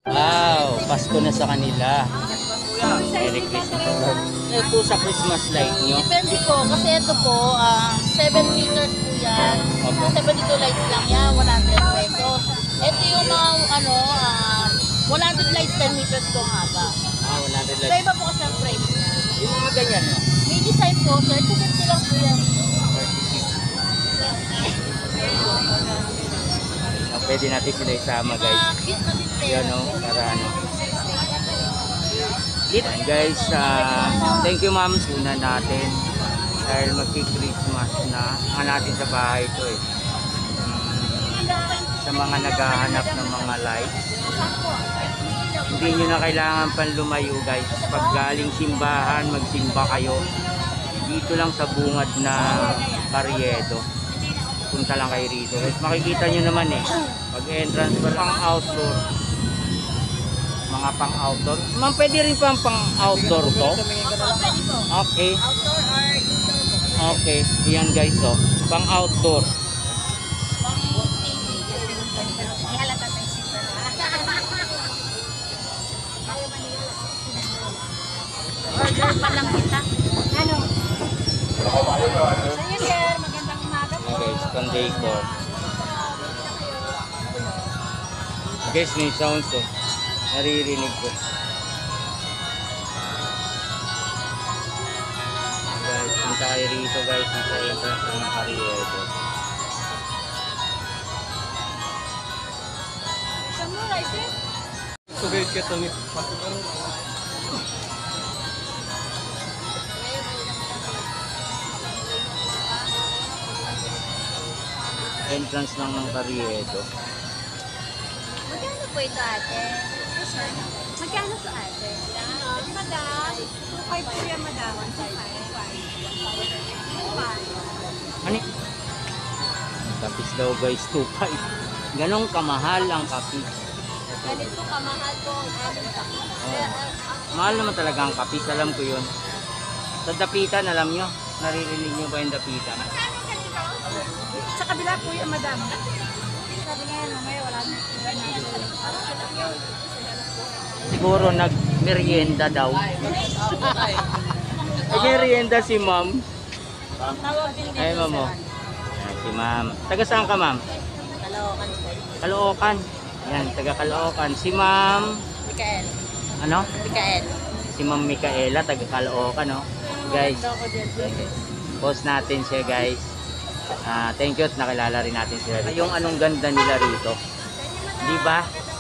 Wow, Pasko na sa kanila. Merry Christmas. Ito po sa Christmas light nyo. Depende po, kasi ito po, 7 meters po yan. Opo. 72 lights lang yan, 100 pesos. Ito yung mga, 100 lights, 10 meters po ang haba. 100 So, light. iba po kasi ang frame niya. Yung mga ganyan, no? May design po, sir. 250 lang po yan. 36. Pwede natin sila isama, guys. Cute na display. Yan, no? Para ano. Yan, guys. Thank you, ma'am. Sunan natin. Dahil magki-Christmas na. Mga natin sa bahay ito, eh. Sa mga naghahanap ng mga lights. Hindi nyo na kailangan pang lumayo, guys. Pag galing simbahan, magsimba kayo. Dito lang sa bungad na Carriedo. Punta lang kayo rito. Guys, makikita nyo naman eh. Pag entrance pa lang outdoor. Mga pang outdoor. Ma'am, pwede rin pang outdoor to? Okay. Okay. Yan guys, oh. Pang outdoor. Order pa lang kita. Ano? Sa'yo, sir. Magandang umaga po. Yan guys, pang decor. Guys, may sounds oh. Naririnig ko. Guys, punta kayo rito guys. Nasa entrance ng Carriedo. Saan mo, Rice? Sugay ka ito ni Entrance lang ng Carriedo. Magkano po ito, ate? Magkano to, ate? Madam, 2.5 po yan, madam. 2.5. Ano? Kapis daw guys, 2.5. Ganong kamahal ang kapis. Ganito kamahal po ang aming sakit. Mahal naman talaga ang kapis, alam ko yun. Sa dapitan, alam nyo? Naririnig nyo ba yung dapitan? Sa kabila po yan, madam. Sabi nga yan, mamaya wala na. Siguro nag-merienda daw. Nag-merienda si ma'am. Ay, ma'am. Oh. Ayan, si ma'am. Taga saan ka, ma'am? Caloocan po. Caloocan. Yan, taga Caloocan. Si ma'am... Mikael. Ano? Mikael. Si ma'am Micaela, taga Caloocan, no? Guys, Ako dyan po. post natin siya, guys. Thank you at nakilala rin natin sila. Yung anong ganda nila rito. Di ba?